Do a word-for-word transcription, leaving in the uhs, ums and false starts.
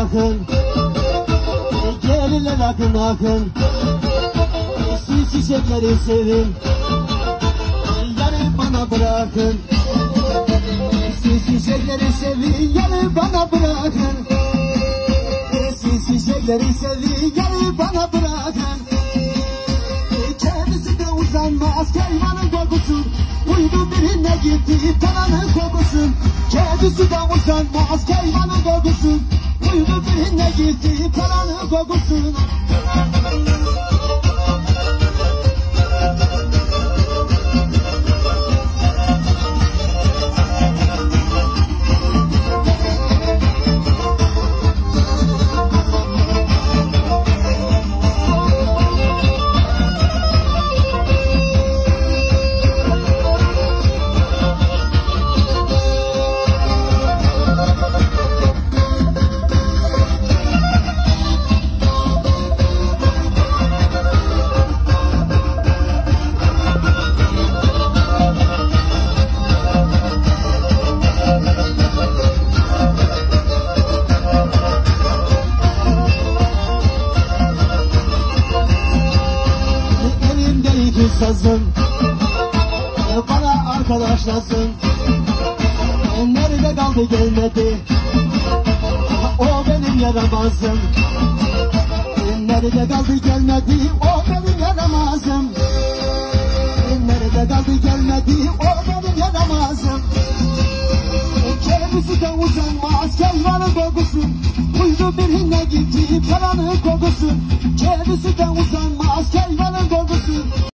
akın, gelirler akın akın. Siz çiçekleri sevin, yarı bana bırakın. Siz çiçekleri sevin, yarı bana bırakın. Siz çiçekleri sevin, yarı bana bırakın. Kendisi de uzanmaz kervanın kokusu, uydu birine gitti tananın kokusu. Kendisi de uzanmaz kervanın kokusu, uydu birine gitti tananın kokusu. Sazım bana arkadaş lazım. Nerede kaldı gelmedi, o benim yaramazım. Nerede kaldı gelmedi, o benim yaramazım. Nerede kaldı gelmedi, o benim yaramazım. Kendisi de uzanmaz kervanın kokusu, uydu birine gitti paranın kokusu. Kendisi de uzanmaz kervanın